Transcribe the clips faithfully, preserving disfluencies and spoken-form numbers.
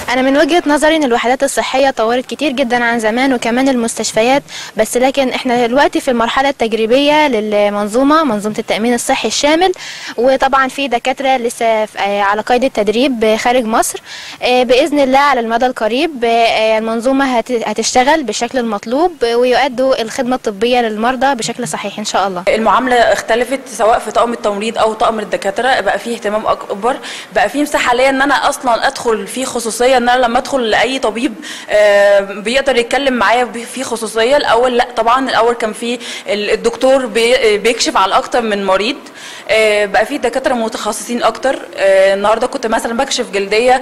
انا من وجهة نظري ان الوحدات الصحية طورت كتير جدا عن زمان، وكمان المستشفيات. بس لكن احنا دلوقتي في المرحلة التجريبية للمنظومة، منظومة التأمين الصحي الشامل. وطبعا في دكاترة لسه على قيد التدريب خارج مصر. بإذن الله على المدى القريب المنظومة هتشتغل بالشكل المطلوب ويؤدوا الخدمة الطبية للمرضى بشكل صحيح ان شاء الله. المعاملة اختلفت سواء في طاقم التمريض او طاقم الدكاترة، بقى فيه اهتمام اكبر، بقى فيه مساحة ليا ان انا اصلا ادخل في خصوصية، ان انا لما ادخل لاي طبيب بيقدر يتكلم معايا في خصوصية. الاول لا طبعا، الاول كان في الدكتور بيكشف على اكتر من مريض، بقى في دكاتره متخصصين اكتر. النهارده كنت مثلا بكشف جلديه،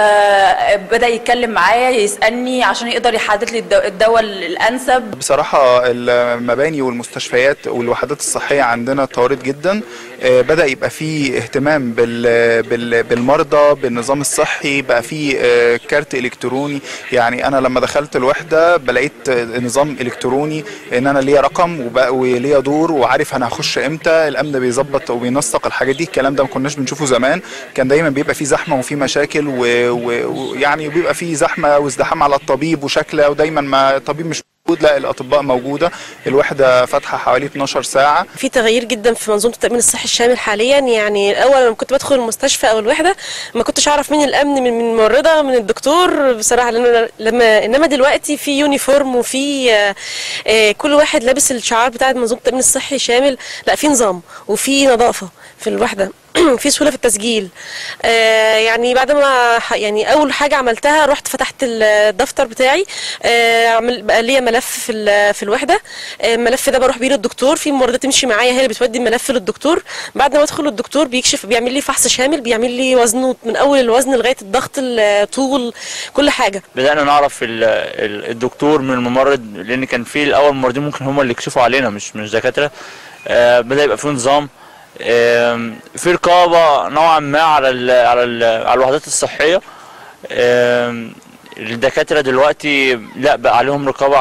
فبدا يتكلم معايا يسالني عشان يقدر يحدد لي الدواء الانسب. بصراحه المباني والمستشفيات والوحدات الصحيه عندنا اتطورت جدا، بدا يبقى في اهتمام بالمرضى بالنظام الصحي، بقى في كارت الكتروني. يعني انا لما دخلت الوحده بلاقيت نظام الكتروني ان انا ليا رقم وليا دور وعارف انا هخش امتى، الامن بيظبط وبينسق الحاجات دي. الكلام ده ما كناش بنشوفه زمان، كان دايما بيبقى فيه زحمه وفيه مشاكل، ويعني بيبقى فيه زحمه وازدحام على الطبيب وشكله، ودايما ما الطبيب مش موجود، لا الاطباء موجوده. الوحده فاتحه حوالي اتناشر ساعه. في تغيير جدا في منظومه التامين الصحي الشامل حاليا. يعني الاول لما كنت بدخل المستشفى او الوحده ما كنتش اعرف مين الامن من الممرضه من الدكتور بصراحه، لما انما دلوقتي في يونيفورم وفي آه كل واحد لابس الشعار بتاع منظومه التامين الصحي الشامل. لا في نظام وفي نظافه في الوحده في سهوله في التسجيل. آه يعني بعد ما يعني اول حاجه عملتها رحت فتحت الدفتر بتاعي، آه عمل بقى ليا ملف في في الوحده. آه الملف ده بروح بيه للدكتور، في ممرضه تمشي معايا هي اللي بتودي الملف للدكتور. بعد ما ادخل الدكتور بيكشف، بيعمل لي فحص شامل، بيعمل لي وزنه من اول الوزن لغايه الضغط الطول كل حاجه. بدانا نعرف الدكتور من الممرض، لان كان في الاول ممرضين ممكن هم اللي يكشفوا علينا مش مش دكاتره. آه بدا يبقى في نظام، في رقابه نوعا ما على ال على ال على الوحدات الصحيه. الدكاتره دلوقتي لا بقى عليهم رقابه